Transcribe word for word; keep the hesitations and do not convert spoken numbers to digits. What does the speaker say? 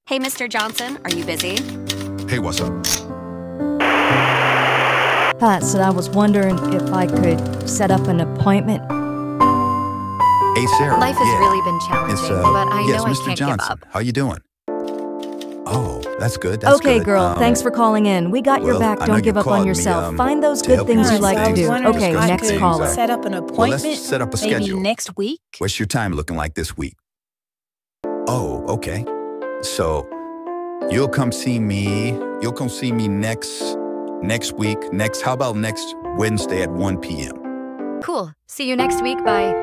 Hey, Mister Johnson, are you busy? Hey, what's up? Pat said I was wondering if I could set up an appointment. Hey, Sarah. Life has yeah. really been challenging, It's, uh, but I yes, know I Mister can't Johnson. give up. How you doing? Oh, that's good. That's Okay, good. girl, Um, thanks for calling in. We got your well, back. I know Don't you give up on called me, yourself. um, Find those to good help you things with you like to things. do. I was Okay, wondering if I next could caller. set Set up an Well, appointment. let's set up a maybe schedule. next week. What's your time looking like this week? Oh, okay. So you'll come see me. You'll come see me next next week. Next, how about next Wednesday at one p m? Cool. See you next week. Bye.